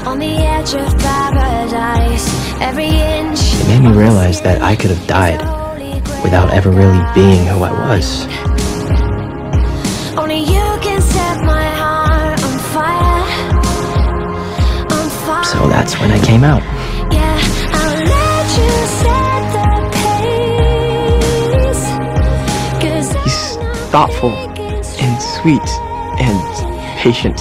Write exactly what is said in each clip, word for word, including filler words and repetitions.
on the edge of paradise. Every inch. It made me realize that I could have died without ever really being who I was. Only you can set my heart on fire, on fire. So that's when I came out. Yeah, I'll let you set the pace. 'Cause He's thoughtful and sweet and patient.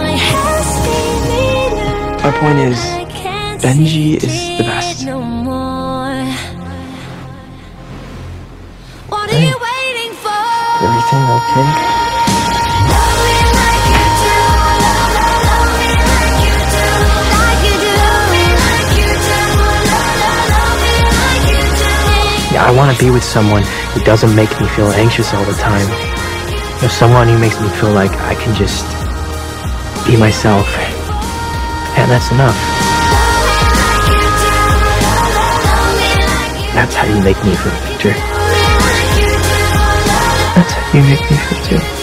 My point is, Benji is the best. No more. What are Hey. you waiting for? Everything okay? Love me like you do, love, love, love me like you do, like you do, me like you do, love, love, love me like you do. Yeah, I want to be with someone who doesn't make me feel anxious all the time. There's someone who makes me feel like I can just be myself, and that's enough. That's how you make me feel, Victor. That's how you make me feel too.